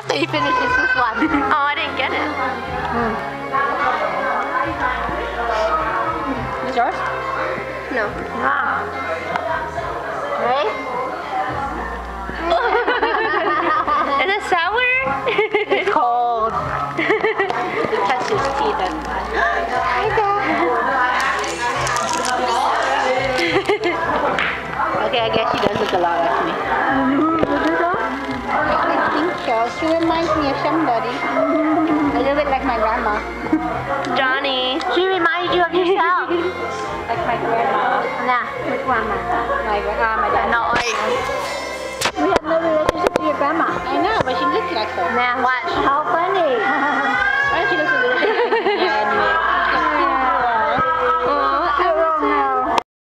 He finishes this one. Oh, I didn't get it. Is yours? No. Ah. Ready? Is it sour? It's cold. It touches teeth and hi Okay, I guess she does look a lot like me. I think so. She reminds me of somebody. A little bit like my grandma. Johnny. She reminds you of yourself. Like my grandma. Nah, which grandma? My dad. No, We have no relationship to your grandma. I know, but she looks like her. Nah, watch. How funny.